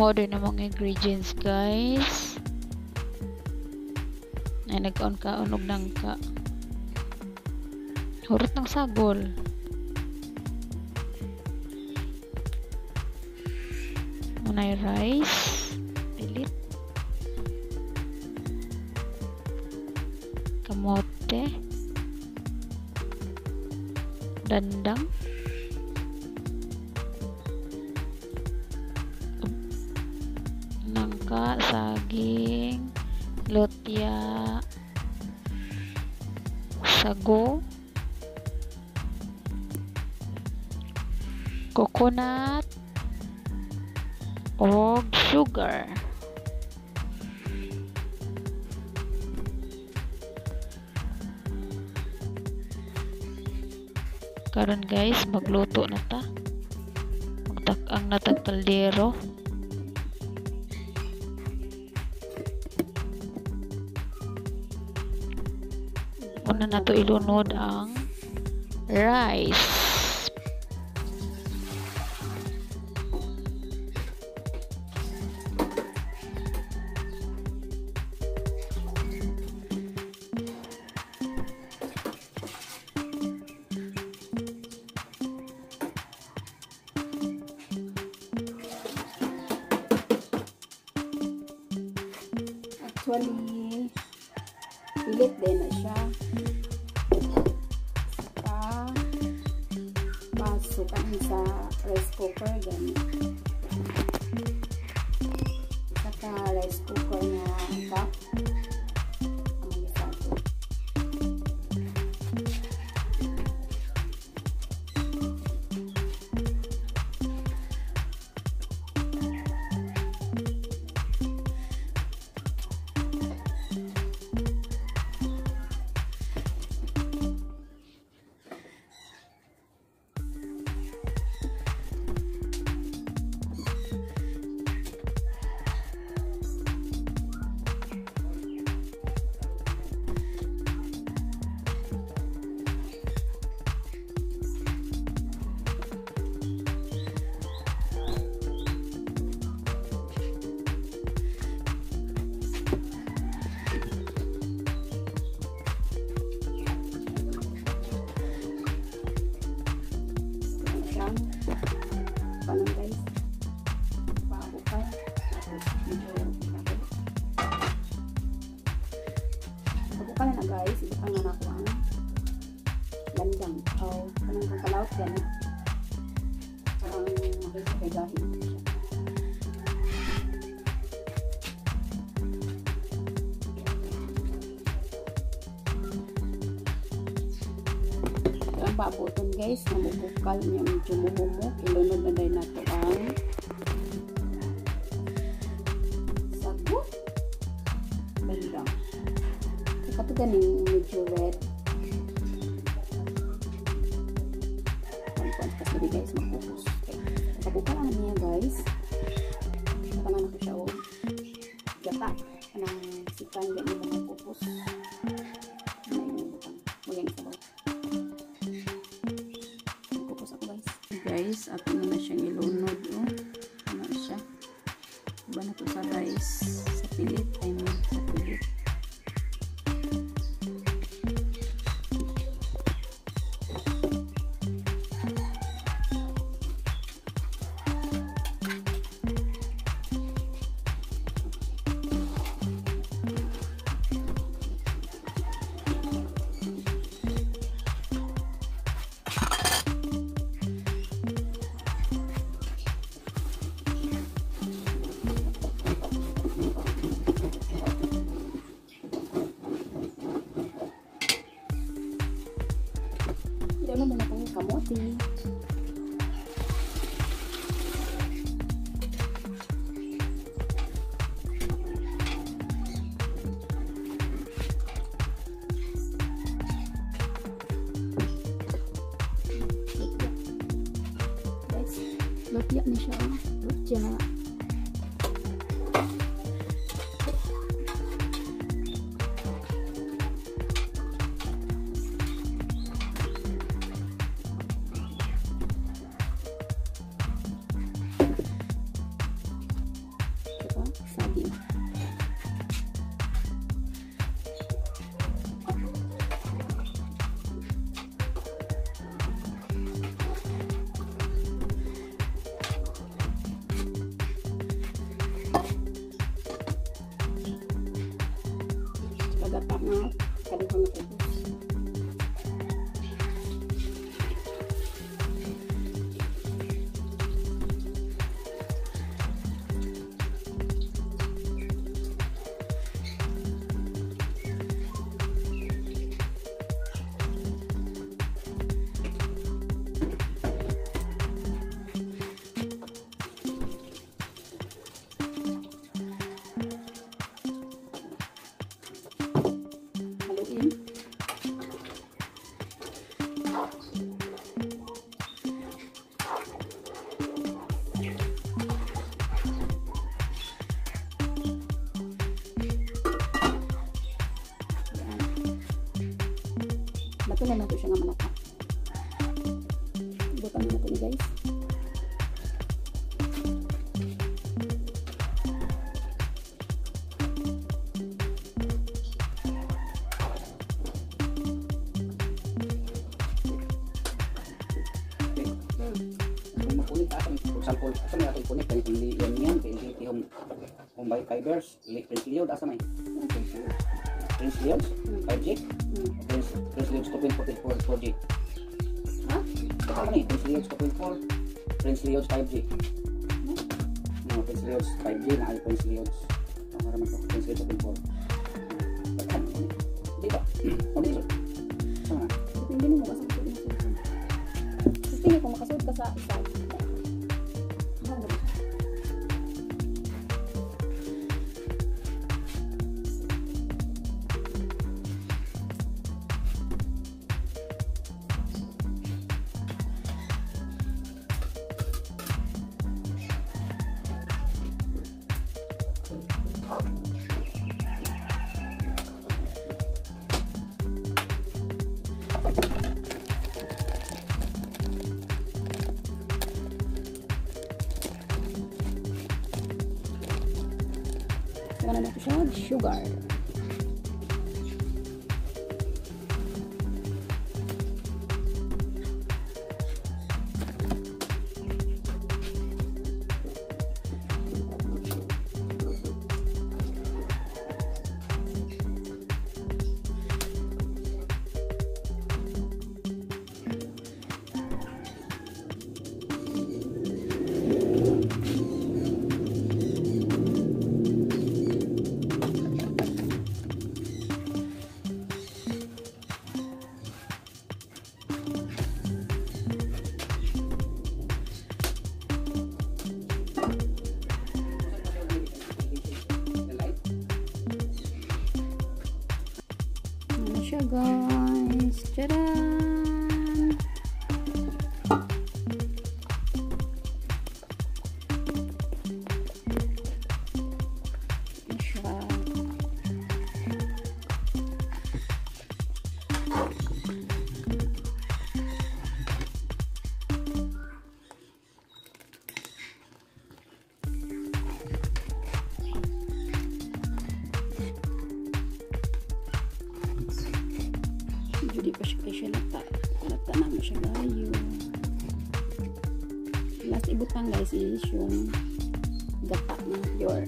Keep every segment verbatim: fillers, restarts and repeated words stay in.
ma-order na mga ingredients, guys. Ay, nag-on ka, unog ng ka. Hurot ng sagol. Munay rice. Pilit. Kamote. Dandang. Nangka, saging, lotya, sago, coconut, o sugar. Karon guys, magluto na ta. Magtak-ang natag kaldero. Una na to ilunod ang rice. Actually, pilit din na siya. Saka, pasukan sa rice cooker, ganyan. Saka rice cooker na cup. Ang isato. Paano guys? Pabukal. Tapos medyo pabukal na guys. Ibukal na ako ang landang. O, kanang kang kalaot yan. Parang makikipagahin siya. Pabuton guys, namubukal niya medyo mumumok. Ilunod na dahil nato ang sago, bandang. Saka ito ganing medyo red. Pagkas na guys, magpupus. Pabukal lang niya guys. Natangan ako siya o gata ng sikan ganyan na magpupus. Magyan sa bawah. Guys, ato na na siyang ilunod oh. Ano siya? Iba na to sa rice, sa pilit, I mean sa pilit. Ano mo na itong kamote. Guys, lutya na siya. Lutya. nga kaduhang na kupos. Bato na nato siya nga malaka. Butan na nato ni guys. Example, asa may ato i-connect kani hindi yan yan hindi yung Mumbai fibers, Prince Leod asa may Prince Leod five G, Prince Prince Leod two point four four G. Ha? Asa ni Prince Leod two point four, Prince Leod five G. No, Prince Leod five G na ay Prince Leod. Para man to Prince Leod two point four. Di ba? O di so. Sama. Hindi mo makasud ko dito. Gusto niyo kung makasud ka sa isa. Wala na ito siya sugar. Siya guys, tadaan! Siya. Jadi pa siya siya nata nata naman siya gayo. Last ibutang guys is yung gata ng pure.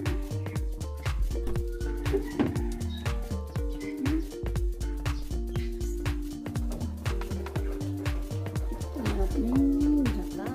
Ito yung gata.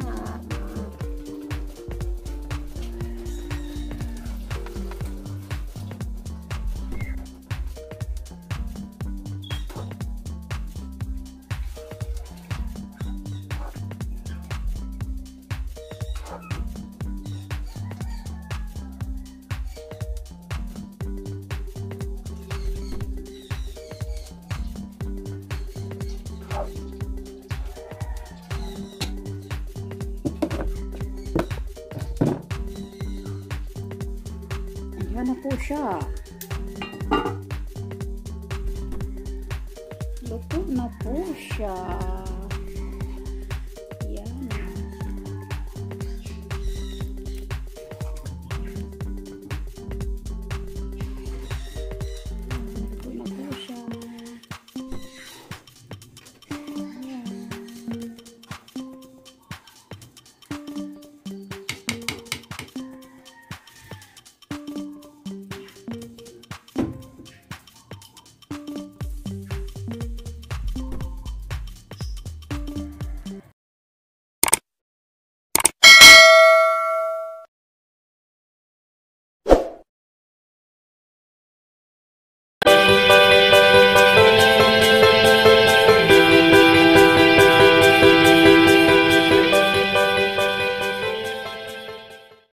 Ayan na po siya. Luto na po siya.